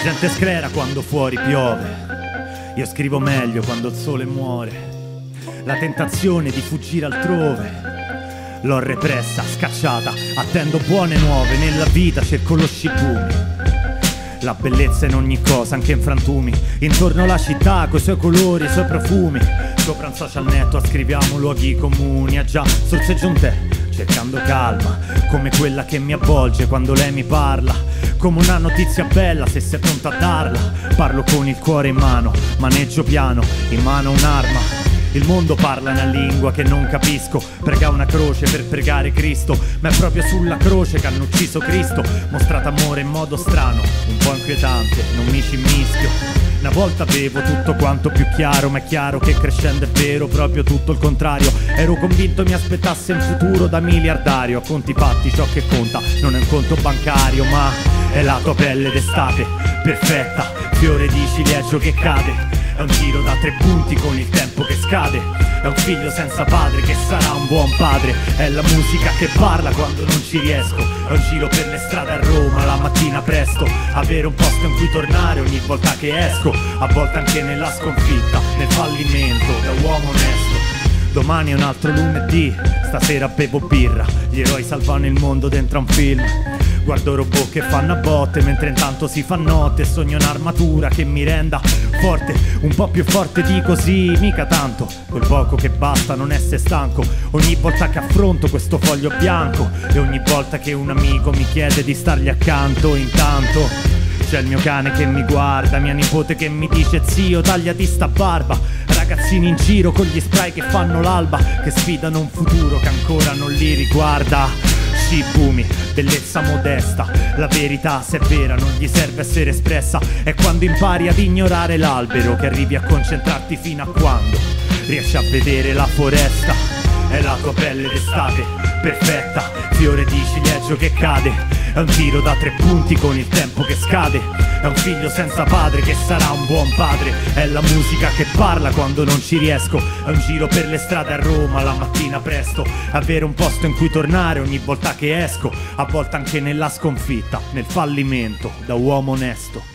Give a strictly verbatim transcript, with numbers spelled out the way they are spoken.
gente sclera quando fuori piove, io scrivo meglio quando il sole muore. La tentazione di fuggire altrove l'ho repressa, scacciata, attendo buone nuove. Nella vita cerco lo scibumi, la bellezza in ogni cosa, anche in frantumi. Intorno alla città, coi suoi colori, i suoi profumi. Sopra un social network scriviamo luoghi comuni. Ah già, sorseggio un tè, cercando calma, come quella che mi avvolge quando lei mi parla. Come una notizia bella, se sei pronta a darla. Parlo con il cuore in mano, maneggio piano, in mano un'arma. Il mondo parla una lingua che non capisco. Prega una croce per pregare Cristo, ma è proprio sulla croce che hanno ucciso Cristo. Mostrato amore in modo strano, un po' inquietante, non mi ci mischio. Una volta avevo tutto quanto più chiaro, ma è chiaro che crescendo è vero proprio tutto il contrario. Ero convinto mi aspettasse un futuro da miliardario. A conti fatti ciò che conta non è un conto bancario, ma è la tua pelle d'estate, perfetta, fiore di ciliegio che cade. È un tiro da tre punti con il tempo che scade. È un figlio senza padre che sarà un buon padre. È la musica che parla quando non ci riesco. È un giro per le strade a Roma la mattina presto. Avere un posto in cui tornare ogni volta che esco. A volte anche nella sconfitta, nel fallimento, da uomo onesto. Domani è un altro lunedì, stasera bevo birra. Gli eroi salvano il mondo dentro a un film. Guardo robot che fanno a botte mentre intanto si fa notte. Sogno un'armatura che mi renda forte, un po' più forte di così, mica tanto. Quel poco che basta non essere stanco. Ogni volta che affronto questo foglio bianco e ogni volta che un amico mi chiede di stargli accanto. Intanto c'è il mio cane che mi guarda, mia nipote che mi dice zio tagliati sta barba. Ragazzini in giro con gli spray che fanno l'alba, che sfidano un futuro che ancora non li riguarda. Shibumi, bellezza modesta, la verità se è vera non gli serve essere espressa. È quando impari ad ignorare l'albero che arrivi a concentrarti fino a quando riesci a vedere la foresta. È la tua pelle d'estate, perfetta, fiore di ciliegio che cade. È un tiro da tre punti con il tempo che scade. È un figlio senza padre che sarà un buon padre. È la musica che parla quando non ci riesco. È un giro per le strade a Roma la mattina presto. Avere un posto in cui tornare ogni volta che esco. A volte anche nella sconfitta, nel fallimento, da uomo onesto.